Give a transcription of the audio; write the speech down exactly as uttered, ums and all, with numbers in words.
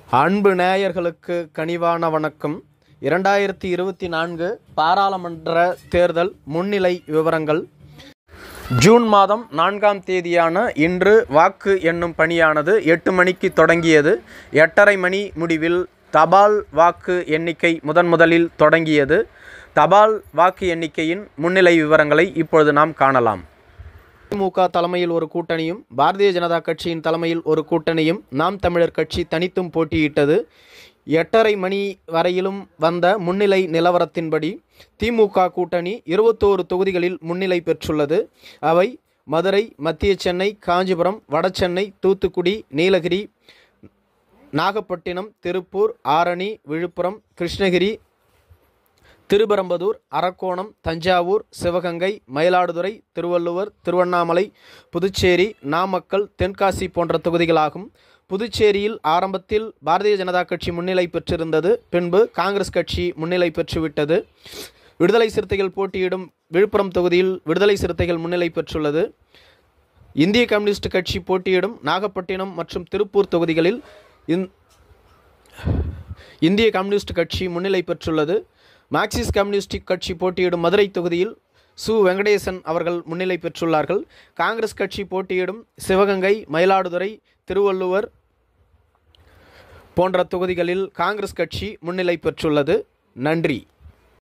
அன்பு நேயர்களுக்கு கனிவான வணக்கம். இரண்டாயிரத்தி இருபத்தி நான்கு பாராளுமன்ற தேர்தல் முன்னிலை விவரங்கள். ஜூன் மாதம் நான்காம் தேதியான இன்று வாக்கு எண்ணும் பணியானது எட்டு மணிக்கு தொடங்கியது. எட்டரை மணி முடிவில் தபால் வாக்கு எண்ணிக்கை முதன் முதலில் தொடங்கியது. தபால் வாக்கு எண்ணிக்கையின் முன்னிலை விவரங்களை இப்பொழுது நாம் காணலாம். திமுக தலைமையில் ஒரு கூட்டணியும், பாரதிய ஜனதா கட்சியின் தலைமையில் ஒரு கூட்டணியும், நாம் தமிழர் கட்சி தனித்தும் போட்டியிட்டது. எட்டரை மணி வரையிலும் வந்த முன்னிலை நிலவரத்தின்படி திமுக கூட்டணி இருபத்தோரு தொகுதிகளில் முன்னிலை பெற்றுள்ளது. அவை மதுரை, மத்திய சென்னை, காஞ்சிபுரம், வடசென்னை, தூத்துக்குடி, நீலகிரி, நாகப்பட்டினம், திருப்பூர், ஆரணி, விழுப்புரம், கிருஷ்ணகிரி, திருப்பரம்பதூர், அரக்கோணம், தஞ்சாவூர், சிவகங்கை, மயிலாடுதுறை, திருவள்ளுவர், திருவண்ணாமலை, புதுச்சேரி, நாமக்கல், தென்காசி போன்ற தொகுதிகளாகும். புதுச்சேரியில் ஆரம்பத்தில் பாரதிய ஜனதா கட்சி முன்னிலை பெற்றிருந்தது. பின்பு காங்கிரஸ் கட்சி முன்னிலை பெற்றுவிட்டது. விடுதலை சிறுத்தைகள் போட்டியிடும் விழுப்புரம் தொகுதியில் விடுதலை சிறுத்தைகள் முன்னிலை பெற்றுள்ளது. இந்திய கம்யூனிஸ்ட் கட்சி போட்டியிடும் நாகப்பட்டினம் மற்றும் திருப்பூர் தொகுதிகளில் இந்திய கம்யூனிஸ்ட் கட்சி முன்னிலை பெற்றுள்ளது. மார்க்சிஸ்ட் கம்யூனிஸ்ட் கட்சி போட்டியிடும் மதுரை தொகுதியில் சு வெங்கடேசன் அவர்கள் முன்னிலை பெற்றுள்ளார்கள். காங்கிரஸ் கட்சி போட்டியிடும் சிவகங்கை, மயிலாடுதுறை, திருவள்ளுவர் போன்ற தொகுதிகளில் காங்கிரஸ் கட்சி முன்னிலை பெற்றுள்ளது. நன்றி.